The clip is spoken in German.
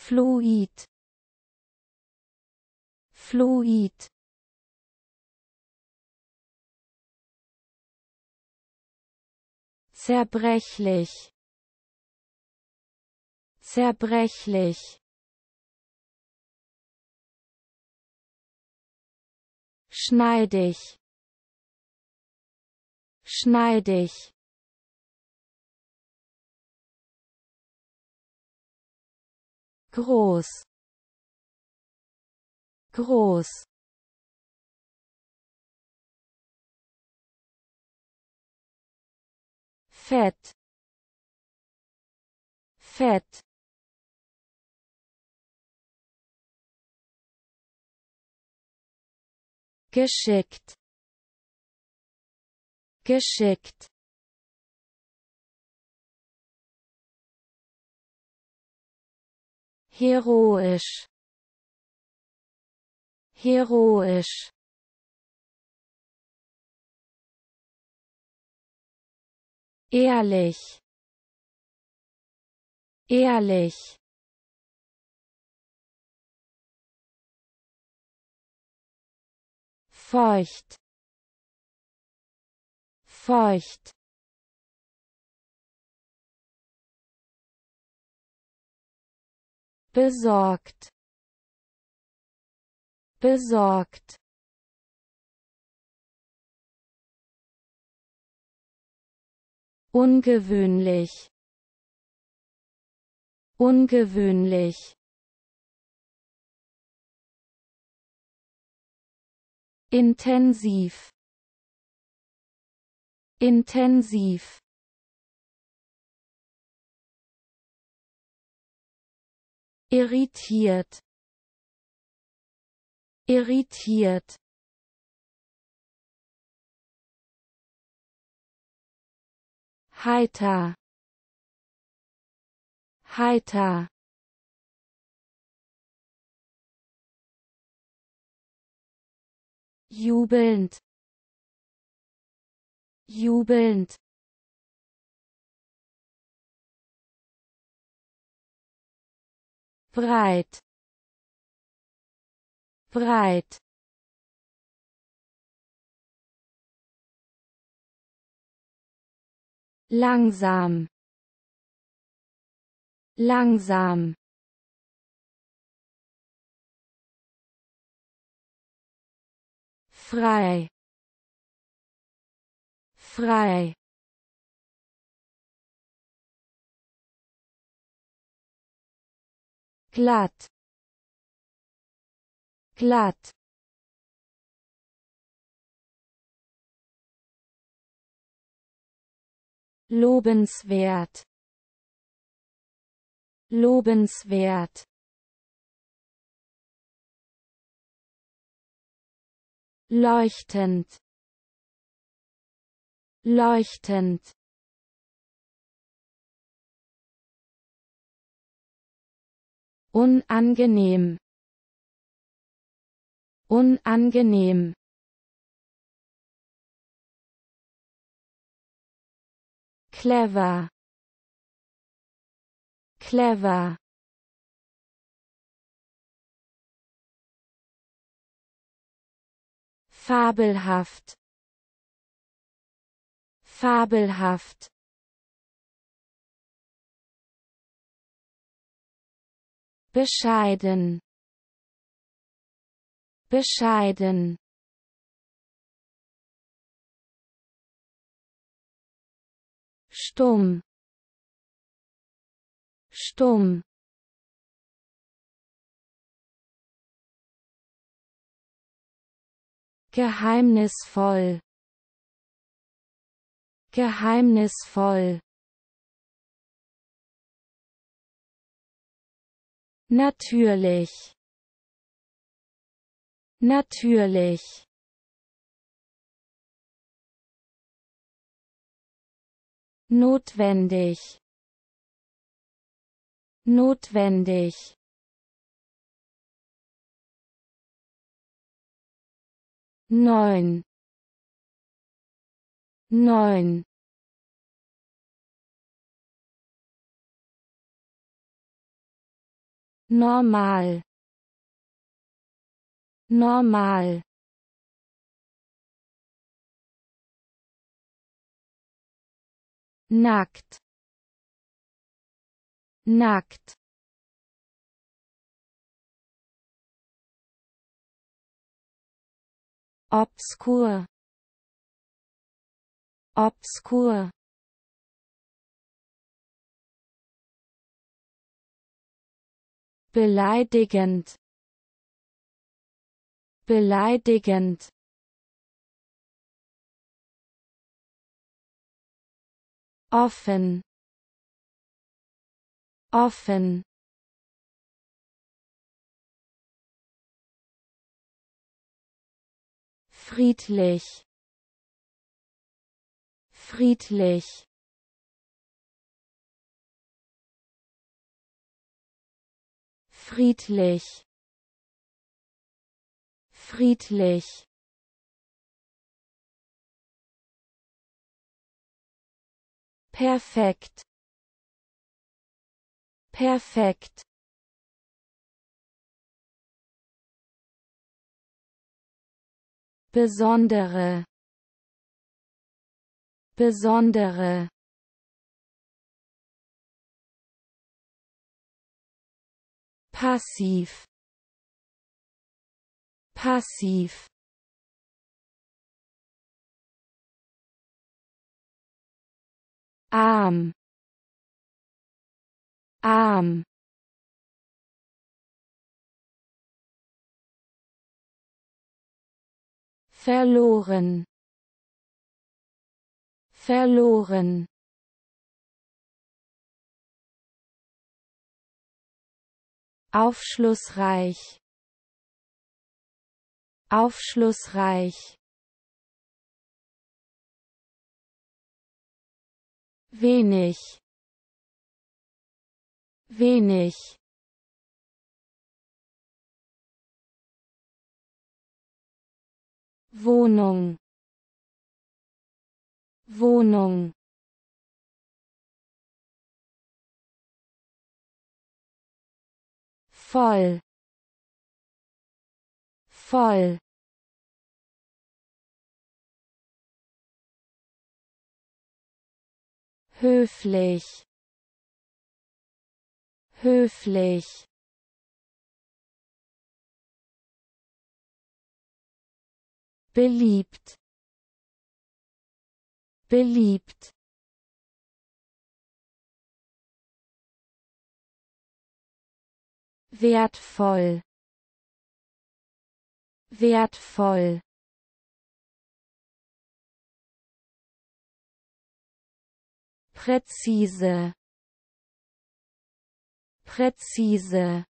Fluid, Fluid. Zerbrechlich, zerbrechlich. Schneidig, schneidig. Groß, groß. Fett, fett. Geschickt, geschickt. Heroisch, heroisch. Ehrlich, ehrlich. Feucht, feucht. Besorgt, besorgt. Ungewöhnlich, ungewöhnlich. Intensiv, intensiv. Irritiert, irritiert. Heiter, heiter. Jubelnd, jubelnd. Breit, breit. Langsam, langsam. Frei, frei. Glatt, glatt. Lobenswert, lobenswert. Leuchtend, leuchtend. Unangenehm, unangenehm. Clever, clever. Fabelhaft, fabelhaft. Bescheiden, bescheiden. Stumm, stumm. Geheimnisvoll, geheimnisvoll. Natürlich, natürlich. Notwendig, notwendig. Neun, neun. normal, normal, nackt, nackt, obskur, obskur, beleidigend, beleidigend, offen, offen, friedlich, friedlich, friedlich, friedlich, perfekt, perfekt, besondere, besondere, passiv, passiv, arm, arm, verloren, verloren, aufschlussreich, aufschlussreich, wenig, wenig, Wohnung, Wohnung, voll, voll, höflich, höflich, beliebt, beliebt, wertvoll, wertvoll, präzise, präzise,